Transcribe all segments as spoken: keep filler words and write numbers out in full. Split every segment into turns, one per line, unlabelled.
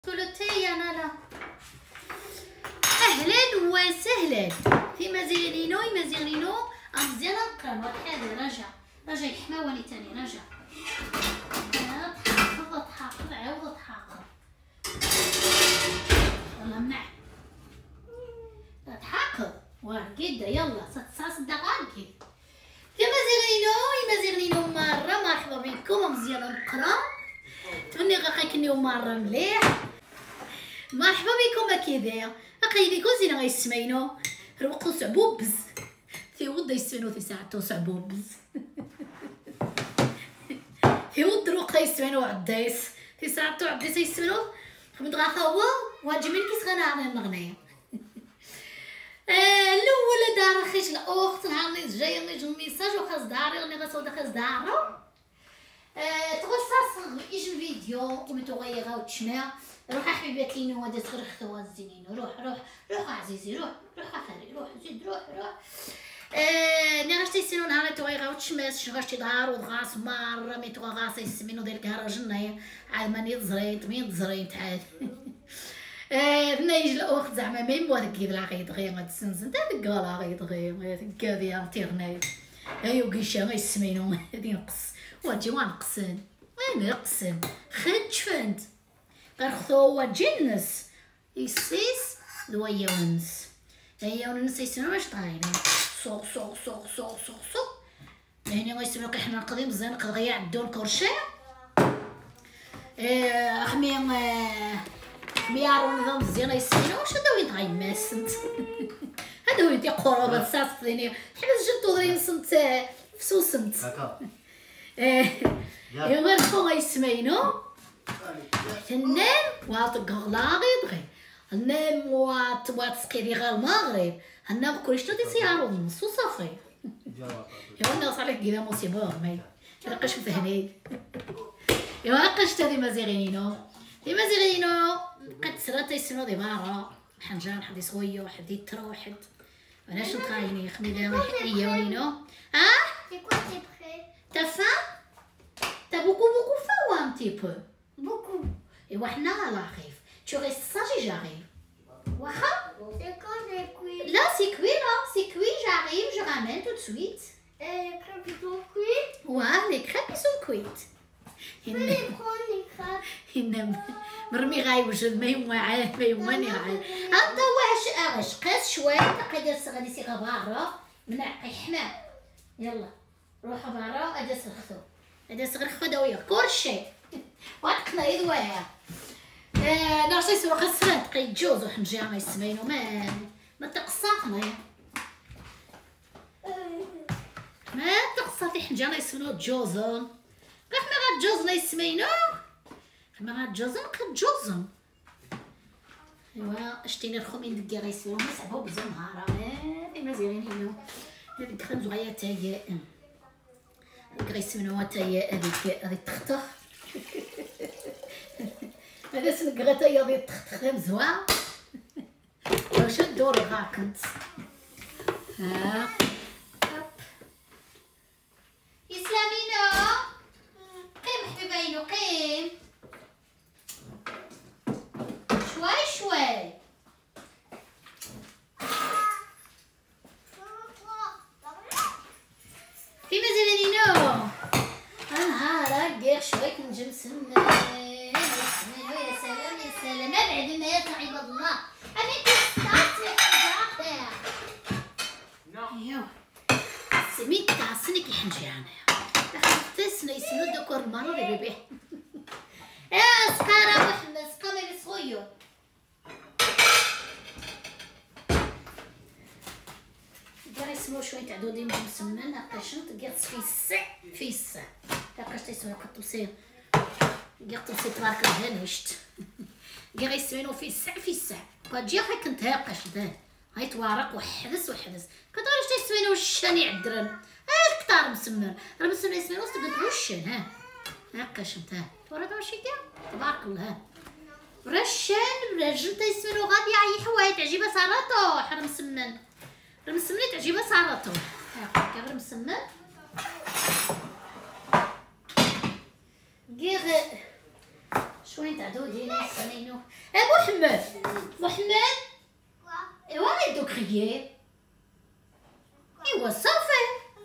ثلثي انا لا. اهلا وسهلا في مزيغلينو مزيغلينو مزيان نقرا هذا رجع رجع يحماوني تاني رجع تحقق تحقق عاود تحقق والله منع تحقق وكدا يلا ست دقائق يا مزيغلينو يا مزيغلينو مره مرحبا بكم مزيان نقرا تمني غاكني مره مليح مرحبا بكم كذا اقيدي كوزينا غيسمينو روقو صعبوبز في ود يسمينو في ساعتو صعبوبز في ود روق يسمينو عديس في ساعتو عديس يسمينو خمد غاثا هو واجمين كيس غنعطي النغنية الاول دار خيش الاخت نهار جايه نجي الميساج وخاص داري غني غاسودا خاص دارو تغصص يجي الفيديو ومتو غير وتشمع روح حبيبات لينو هذا صغر اختو الزينين روح روح روح عزيزي روح روح اخري روح زيد روح روح آه ني غاشتي يسينو نهار تو غير وتشمس شو غاشتي ظهر وغاس مره ميتو غاس يسمينو ديال كهرج النايا عاد ماني تزريت مين تزريت عاد آه نيجي الاخت زعما ميم بوهداك كيدلا غيد غير ما تسنسن تا دكالا غيد غير كادي انترنيت ايوا كيشا ما يسمينو هادي نقص واجي وانقصن وين نقصن خد فند غرخو جنس يسيس لويا ونس هيا ونس يسمعوا واش طايرين صوق صوق صوق صوق صوق صوق يعني ما يسمعوا كي حنا نقضي مزيان قضيه عندهم كرشي اه خمي خميار ونظام مزيان يسمعوا واش هذا وين غيماسنت هذا وين تيقروا بصاص ديني حبس جنتو درين سنت فسوسنت هكا ايه غير خو يسمعينو تنام واطق غلاغي دغي نام وات وات سقيدي غير المغرب هنا كلشي تدي سيارو نص وصافي يا الناس عليك كذا مصيبه ماي تلقاش فهني يا قاش تدي مزيغينو دي مزيغينو قد سرات يسنو دي بارا حنجان حد يسويو حد يترو واحد انا شنو تخايني خميده هي ونينو اه
C'est quoi tes prêts?
T'as faim? T'as beaucoup beaucoup faim ou un petit peu?
Beaucoup.
Et وحنا على خيف. Tu restes sage et j'arrive. واخا؟
C'est quand les cuits?
Là c'est cuit là, c'est cuit, j'arrive, je ramène tout de suite.
Et les crêpes ils sont cuits?
Ouais, les crêpes ils sont cuites.
Je peux les prendre les crêpes?
إنما مرمي غاي وجد ما يوعى ما يواني غاي. أنت واش أغش قاس شوي تقدر غادي سي غبارة منع يحمى. يلا روحوا برا أدا سرختو أدا سرختو داوية كلشي واتقنا يدواها آه نعرفش يسوى خسران تقي جوز وحنجي ما يسمينو ما ما تقصاقنا ما تقصاتي حنجي ما يسمينو جوزون كيف ما غاد جوزنا يسمينو ما غاد جوزن قد جوزن ايوا اشتيني الخومين دكي غيسوو مسعبو بزاف نهارا ايه مزيانين هنا هذيك خمس غايا تايا هذيك غيسمنوها تايا هذيك هذيك تختخ هذا سلك غا تايا هذيك تختخ مزوان واش الدور غا كنت ها يسلمينو قيم حبيبينو قيم شوي شوي في مزيانينو نهارك دير شويه كنجي مسمن يا سلام يا سلام ابعد الناس عباد الله انا كنت ايوا سميت تعصني كي حنجي انايا تسنى يسنو دوك المرض بيبي يا سقاره وحنا سقامي صغير ديري سمو شويه تاع دودي مسمن عطاشنت قالت في الساع في الساع داكاش تيسوي قطوسي قالت سي تبارك الله نشت ديري سمينو في الساع في الساع كتجي غير كنت هاقاش ده هاي توارق وحبس وحبس كتعرفش تيسمينو الشاني عدرن ها كثار مسمن راه مسمن يسمينو تبدل وشن ها هاقاش نتا تورا واش يدير تبارك الله رشان رجل تيسمينو غادي يعيح حوايج تعجبها صاراتو حرم مسمن المسمن تعجبها صاراتو هاكا غير مسمن غير شويه تاع دودي سمينو. ا محمد محمد ايوا غير دوك خيي ايوا صافي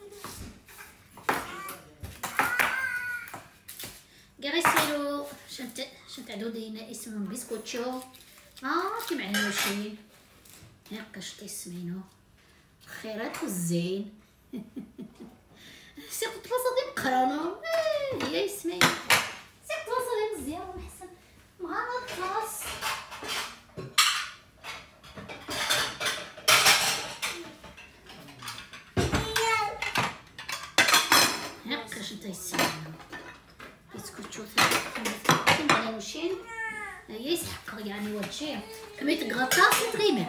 كاع يسيرو شنت شنت دودي اسمهم بسكوتشو اه كي معنا ماشيين هاكا شتي سمينو خيرات والزين سي كنت بصدي مقرانه هي اسمي سي كنت بصدي مزيان ونحسن مع الكلاس هاكا شتي سمينو بسكوتشو كي معنا ماشيين هي يسحق يعني وجهي كما يتغطى تغيمه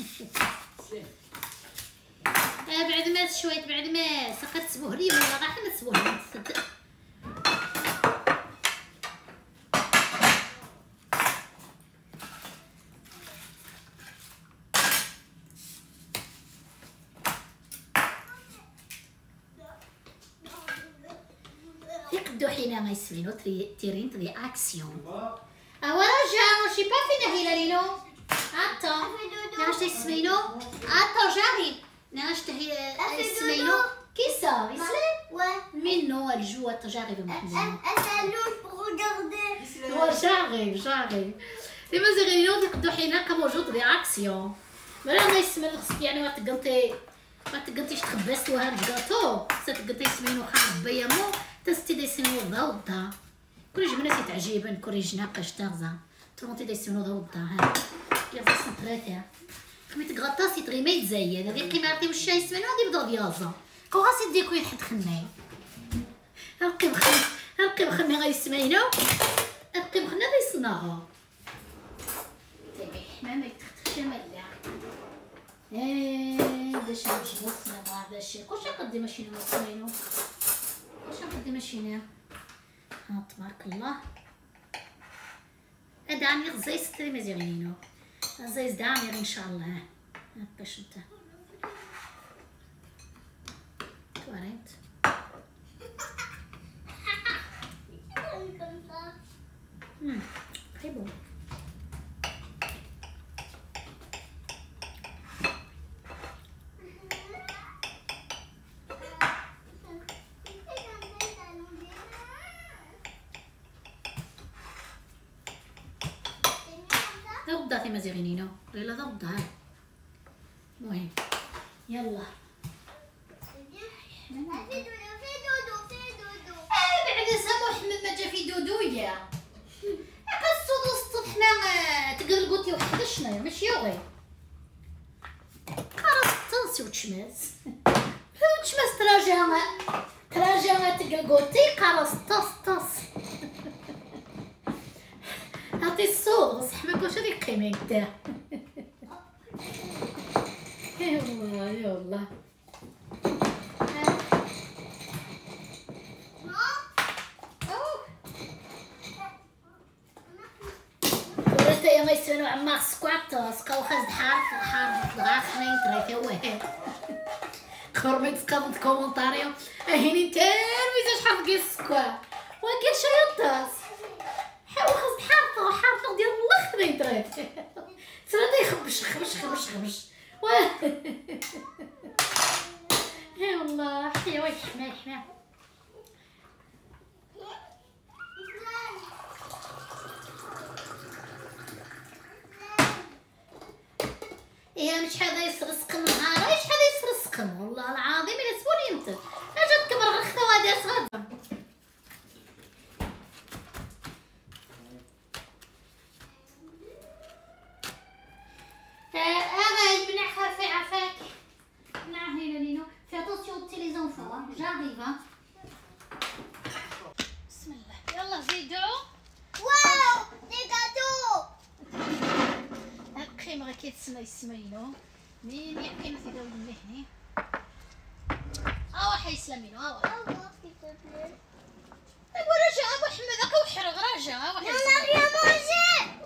آه بعد ما شويه بعد ما سقط تسبوه لي ولا راح ما تسبوه لي تصدق يقدو حين ما يسمينو تيرين تري اكسيون اوا رجع شي با فينا هيلالينو اتو ناش تسمينو اتو جاري ناش تهي اسمينو كي صار يسلم منو الجو تجارب محمد هو جاري جاري ديما زغيرينو تقدو حينا كموجود رياكسيون مالا ما يسمى خصك يعني ما تقنطي ما تقنطيش تخبست وها الكاطو تقنطي سمينو خارج بيامو تستي دي سينو ضوضه كل جبنه تعجبن كل جناقه تغزا ترونتي دي سينو ضوضه ها يا فاس ثلاثه كمي تغطاسي تغي ما يتزايد هذه قيمه واش شاي سمينو هذه بضو ديازا كو غاسي ديكو يحد خناي هاكي بخني هاكي بخني غيسمينو هاكي بخني غيصنعها تبي حمامه تختخش ملا ايه باش نجبصنا مع هذا الشيء كلشي قدي ماشي انا سمينو كلشي قدي ماشي انا ها تبارك الله ادعني غزي ستري مزيانينو غزي دامير ان شاء الله هكا شنتا تواريت امم très bon ضبطها ما زغينينو ليلى ضبطها المهم يلا بعد سامو حمد ما جا في دودويا قصو الصبح ما تقلقوتي وحده شنايا ماشي يوغي خلاص تنسي وتشماس وتشماس تراجعها تراجعها تقلقوتي خلاص طاس طاس هاتي الصوت بصح ما كلش هذيك قيمه كدا يا الله يا الله ورثة ما يسمنوا عمار سكوات سقاو خازد حار حار دغاخنين تراكا واه خرمت سقاط كومونتاريو هيني تيرميزا شحال كي سكوا وكاين شيطاس حاول خاص حارطه حارطه ديال الله خداي تراك ترى يخبش خبش خبش خبش يا الله حيا واش حماه حماه يا مش حدا يسرسقم نهار ايش حدا يسرسقم والله العظيم الا سولي انت اجا تكبر غير خوادر صغار انا منع خافي عفاك منع هنا لينو في اتونسيون تي لي زونفون جاريف بسم الله يلا زيدو
واو دي كادو
القيم راه كيتسمى يسمينو مين يحكي في دول المهني ها حي سلامينو ها ايوا رجع ابو حمد هاكا وحرق رجع ها واحد
يا مونجي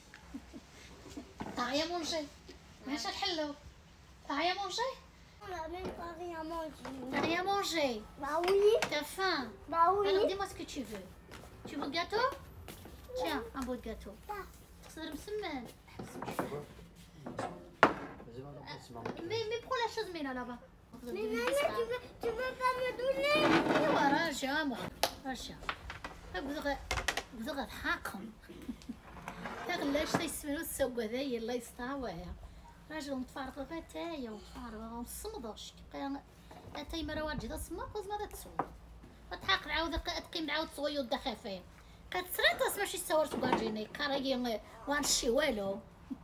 طا يا مونجي ماشي الحلو طا يا مونجي
On a même pas rien mangé.
T'as rien mangé?
Bah oui.
T'as faim?
Bah oui.
Alors dis-moi ce que tu veux. Tu veux le gâteau? تيا ان بو كاتو تقدر مسمن مي مي برو لا شوز مينا لابا
Mais maman, tu veux, tu veux pas me donner?
ايوا راجع محمد راجع بغا بغا تحاكم تغلاش تيسمنو السوق هذايا الله يستعوها راجل متفارقه غتايا ومتفارقه ومصمدش كيبقى اتاي مرا واجد جدا صماك وزما تسوق تحاق عاود تقيم عاود تصويو دا خفيف كتسريط اسما شي صورت باجيني كاراي وانشي والو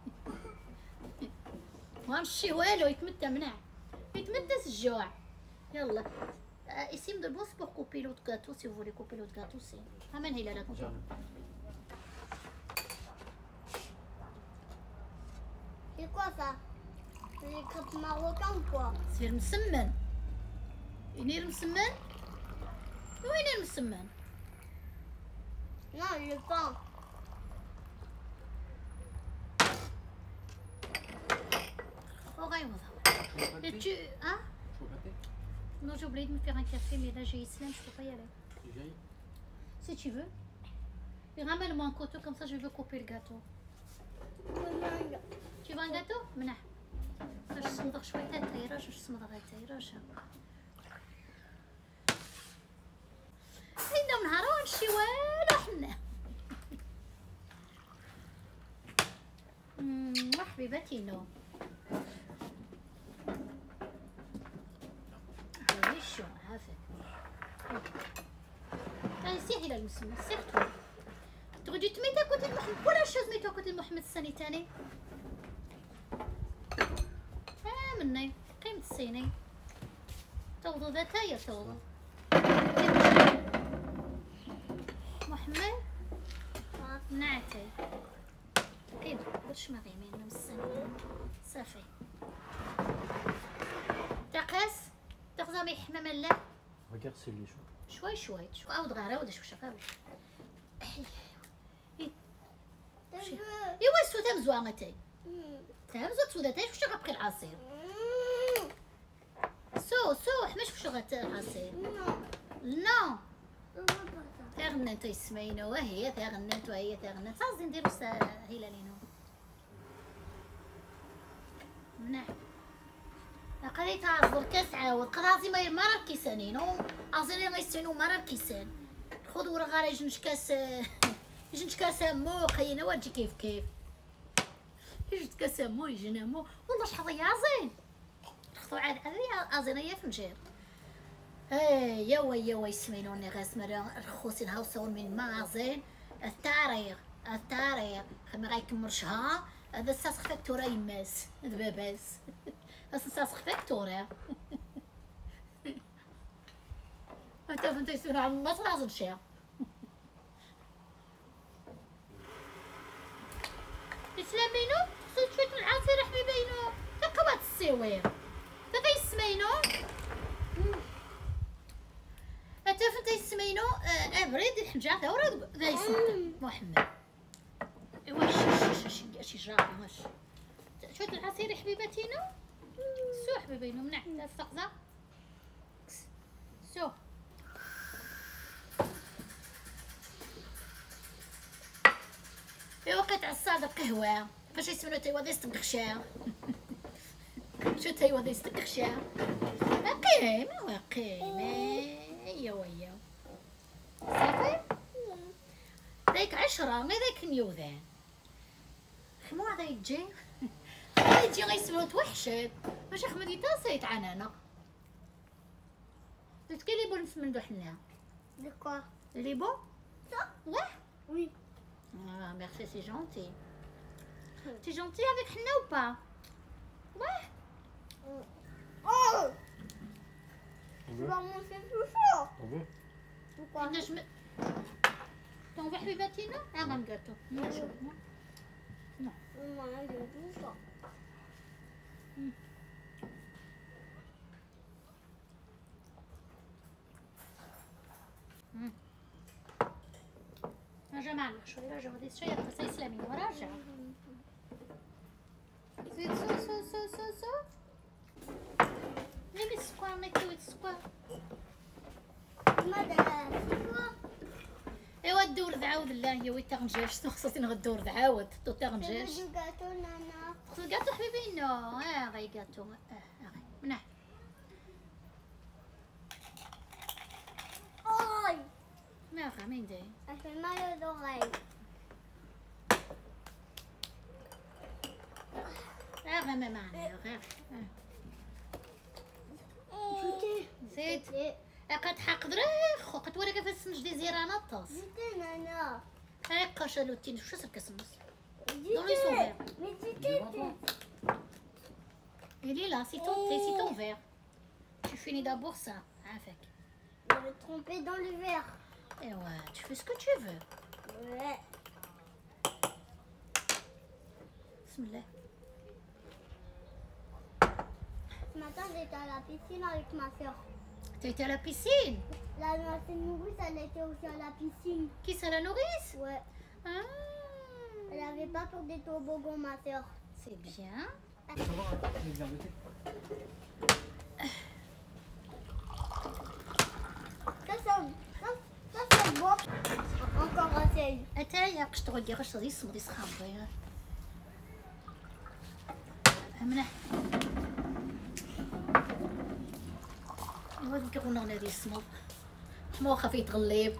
وانشي والو يتمدى منع يتمدى الجوع يلا اسم دو بوس بور كوبي لوت غاتو سي فولي كوبي لوت غاتو سي امن هي لا كنت
C'est quoi ça? C'est des crêpes marocaines ou quoi?
سير مسمن ينير مسمن وين المسمن
Non, le pain.
وغيوضها tu hein non j'ai oublié de me faire un café mais là j'ai Islam je peux pas y aller si tu veux et ramène-moi un couteau comme ça je veux couper le gâteau tu veux un gâteau منح باش تصمدغ شويه هاتاي راجل باش تصمدغ هاتاي راجل هيدا من نهار ونمشي والو حنا امم حبيبتي نو هاي شو عافاك هاي سيحي الى المسمى سير toi تغدي تميت à côté de محمد ولا chose ميتو à côté de محمد السني تاني اه مني قيمة السيني توضو ذاتايا توضو محمد نعتي قيم برش ما غيمين من السني صافي تقاس تغزامي حمام لا
Regarde c'est les choux.
شوي شوي شوي عاود غير عاود شو شافا
Je veux.
ايوا السودة مزوانتي
Hmm.
تهمزو تسودتي شو غتبقي العصير
Hmm.
سو سو حماش شو غتا العصير
Non,
نو
je veux pas ça.
تغنت يسمينو وهي تغنت وهي تغنت صافي نديرو هيلالينو منح قريت عصر كسعة والقراصي ما ما راه كيسانين عصيرين غيسانو ما راه كيسان خذ ورا غير يجنش كاس يجنش كاس مو قينا واجي كيف كيف يجنش كاس مو يجينا مو والله شحال ضيع عزين خذو عاد هذه عزينيه في مجير اي يوا يوا يسمينوني غاس مرا رخوسين هاو صور من مازين التاريخ التاريخ خمي غيكمل شهر هذا ساس فاكتورا يماس هذا باباس هذا ساس فاكتورا انت فهمت يسمون عم ما تراز شي يسلمينو صوت شويه من العصير حبيبينو تقوات السوير هذا يسمينو انت فهمت يسمينو ابريد الحجار ثا ورا ذا يسمى محمد ايوا شي شي شي شي جاب واش شويه العصير حبيبتينا سو حبيبينو منع السقزه سو في وقت عصاد القهوة فاش يسمونو تيوا ديس تنقشا شو تيوا ديس تنقشا قيم وقيم ايوا ايوا صافي دايك عشرة ما دايك نيوذان خمو هذا يجي هذا يجي غيسمونو توحشت باش احمد يتاسيت عنانا تتكي لي بون نسمندو حنا
De quoi?
لي بون
Ça?
واه
Oui.
Ah, merci, c'est gentil. T'es gentil avec Hna ou pas? Ouais.
Oh!
On
Tu
veut
vas manger tout chaud.
On veut
Pourquoi?
أنا جم... T'en veux حبيبتينا؟ أنا un gâteau. Non, je... non. Non.
Moi, j'aime tout ça.
راجع معنا شوي راجع غادي شوية بس يسلمي وراجع. زيد سو سو سو سو سو. نبي السكر نكوي السكر.
Madame, c'est quoi?
ايوا الدور تعاود لا هي وين تغنجاش شنو خصني غدور تعاود تو
Je
تغنجاش
veux du gâteau, Nana.
خصو الكاطو حبيبي نو اه غي كاطو اه غي منح
Aïe!
ما غا مين داي
Elle fait mal aux oreilles.
اه غا ما معنا غير زيد قد حق دريخ قد ورا كيفاش نجدي زيرانه طاس
Dis-t'es, Nana.
هاك قشلوتين شو سر كسمس
Dis-t'es.
les sont verts.
Mais dis-t'es. t'es-
il est là c'est ton thé c'est ton verre tu finis d'abord ça عافاك
Je vais tromper dans le verre.
ايوا tu fais ce que tu veux
Ouais.
بسم الله
Ce matin, j'étais à la piscine avec ma soeur.
t'as été à la piscine
La ancienne nourrice, elle était aussi à la piscine.
qui ça la nourrice
Ouais.
ah,
Elle avait pas pour des toboggans, ma soeur.
c'est bien
Ça, ça, ça, ça c'est bon. Encore assez.
اتايا باش تغدي غاش غادي يصمد يسخابي منح ايوا ديك كنا غادي يصمد حمو خفي يتغلب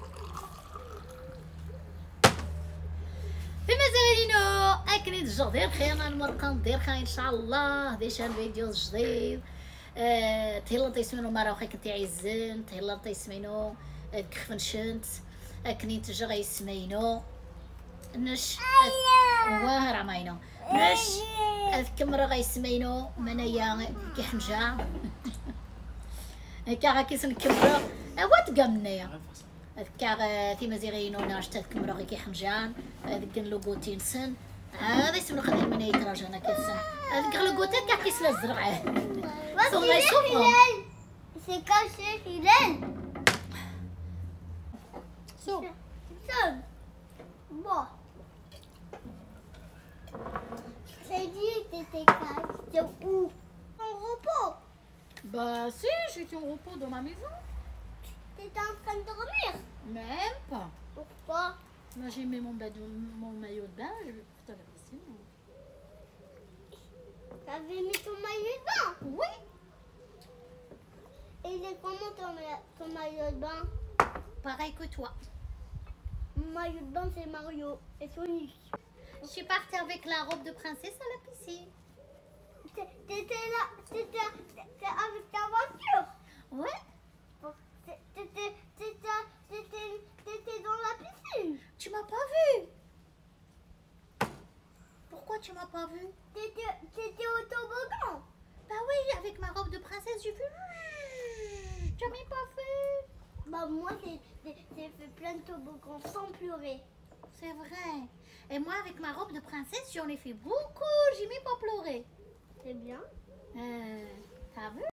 فيما زغيرينو اكني الجو دير خير المرقم دير خير ان شاء الله ديش الفيديو الجديد أه تهلا تيسمينو مرا وخا كنتي عزن تهلا تيسمينو كخفنشنت اكني تجا غيسمينو نش واه راه ماينو نش الكمرة غيسمينو منايا كيحنجا هكا غا كيسن الكمرة اوا تقامنايا هكا تيما زيغينو ناش تا الكمرة غي كيحنجان هذاك لوغوتين سن هذا يسمى خدي من يتراجعنا كيسن هذاك لوغوتين كاع كيسلا الزرع
Voici
les
les
souffres.
filets. C'est caché, filet.
سو
Ça. Bon. J'ai dit que t'étais caché où? En repos.
bah si j'étais en repos dans ma maison
T'étais en train de dormir.
même pas
Pourquoi?
moi j'ai mis mon, badou- mon maillot de bain je vais porter à la piscine
T'avais mis ton maillot de bain.
oui
Et il est comment ton, ma- ton maillot de bain?
pareil que toi
Mon maillot de bain, c'est Mario et Sonic.
je suis partie avec la robe de princesse à la piscine
T'é- T'étais là, t'étais t'étais avec ta voiture.
ouais
T'é- T'étais t'étais- t'étais- t'étais dans la piscine.
tu m'as pas vu pourquoi tu m'as pas vu
T'étais t'étais au toboggan.
bah oui avec ma robe de princesse j'ai vu tu m'as pas fait
Bah moi, j'ai j'ai- j'ai fait plein de toboggans sans pleurer.
c'est vrai et moi avec ma robe de princesse j'en ai fait beaucoup j'ai même pas pleuré
C'est bien.
euh, t'as vu